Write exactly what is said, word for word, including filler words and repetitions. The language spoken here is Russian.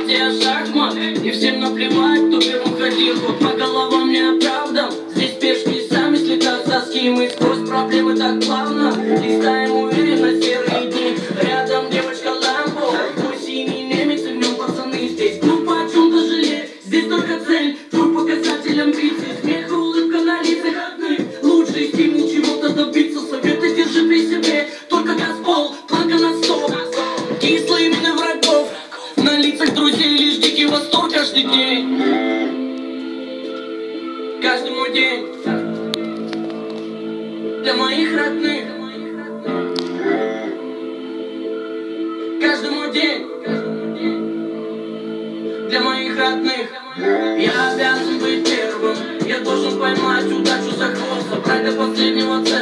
партия шахмат, и всем наплевать, кто первым ходил. Вот по головам не оправдан. Здесь пешки сами слетают со ски. Мы сквозь проблемы так плавно листаем уверенно серые дни. Рядом девочка Ламбо, твой синий немец, и в нем пацаны. Здесь глупо о чем-то жалеть, здесь только цель, твой показатель амбиций. Смех и улыбка на лицах родных, лучший стимул чего-то добиться. Советы держи при себе, только газпол, планка на сто. Кисло именно врагов, на лицах друзей лишь дикий восторг каждый день. Каждый мой день для моих родных. Каждый мой день для моих родных. Я обязан быть первым, я должен поймать удачу за хвост, забрать до последнего цель.